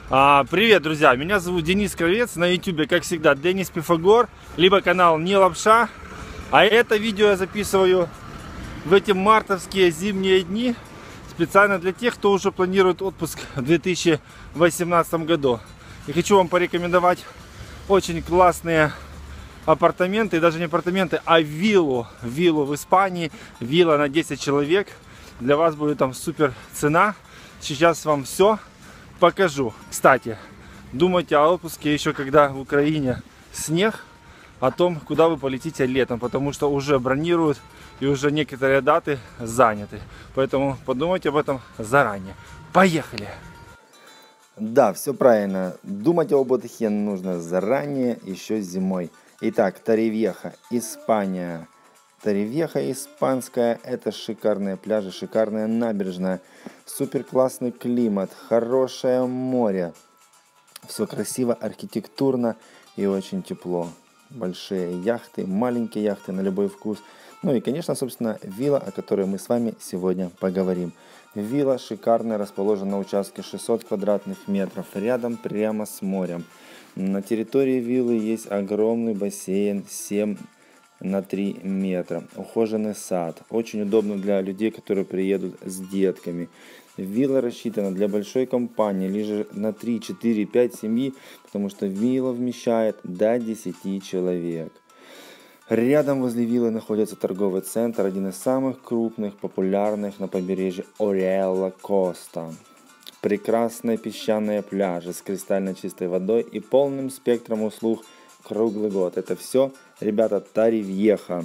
Привет, друзья! Меня зовут Денис Кравец, на YouTube, как всегда, Денис Пифагор, либо канал Не Лапша. А это видео я записываю в эти мартовские зимние дни, специально для тех, кто уже планирует отпуск в 2018 году. И хочу вам порекомендовать очень классные апартаменты, даже не апартаменты, а виллу в Испании, вилла на 10 человек. Для вас будет там супер цена. Сейчас вам все покажу. Кстати, думайте о отпуске еще когда в Украине снег, о том, куда вы полетите летом, потому что уже бронируют и уже некоторые даты заняты. Поэтому подумайте об этом заранее. Поехали! Да, все правильно. Думать об отдыхе нужно заранее, еще зимой. Итак, Торревьеха, Испания. Торревьеха испанская, это шикарные пляжи, шикарная набережная, супер классный климат, хорошее море. Все красиво, архитектурно и очень тепло. Большие яхты, маленькие яхты на любой вкус. Ну и, конечно, собственно, вилла, о которой мы с вами сегодня поговорим. Вилла шикарная, расположена на участке 600 квадратных метров, рядом прямо с морем. На территории виллы есть огромный бассейн 7×3 метра, ухоженный сад. Очень удобно для людей, которые приедут с детками. Вилла рассчитана для большой компании, лишь на 3, 4, 5 семьи, потому что вилла вмещает до 10 человек. Рядом возле виллы находится торговый центр, один из самых крупных, популярных на побережье Ориэлла Коста. Прекрасные песчаные пляжи с кристально чистой водой и полным спектром услуг круглый год. Это все, ребята, Торревьеха.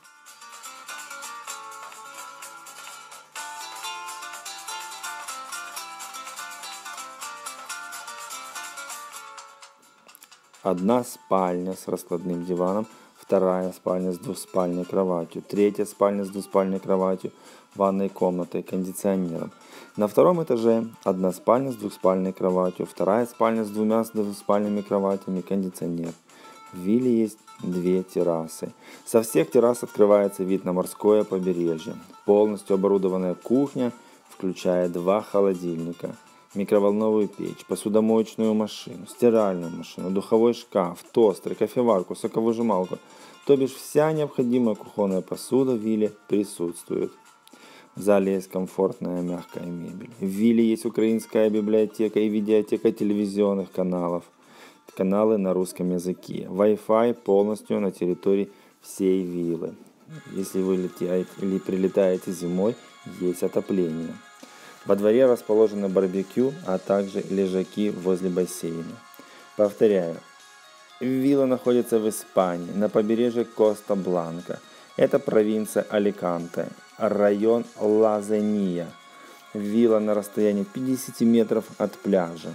Одна спальня с раскладным диваном, вторая спальня с двуспальной кроватью, третья спальня с двуспальной кроватью, ванной комнатой, кондиционером. На втором этаже одна спальня с двухспальной кроватью, вторая спальня с двумя двуспальными кроватями, кондиционер. В вилле есть 2 террасы. Со всех террас открывается вид на морское побережье. Полностью оборудованная кухня, включая 2 холодильника, микроволновую печь, посудомоечную машину, стиральную машину, духовой шкаф, тостер, кофеварку, соковыжималку. То бишь вся необходимая кухонная посуда в вилле присутствует. В зале есть комфортная мягкая мебель. В вилле есть украинская библиотека и видеотека телевизионных каналов. Каналы на русском языке. Wi-Fi полностью на территории всей виллы. Если вы летаете или прилетаете зимой, есть отопление. Во дворе расположены барбекю, а также лежаки возле бассейна. Повторяю, вилла находится в Испании, на побережье Коста-Бланка. Это провинция Аликанте, район Ла-Зения. Вилла на расстоянии 50 метров от пляжа.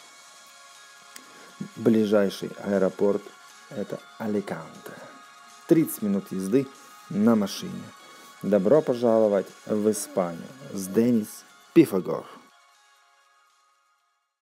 Ближайший аэропорт это Аликанте. 30 минут езды на машине. Добро пожаловать в Испанию с Денис Пифагор.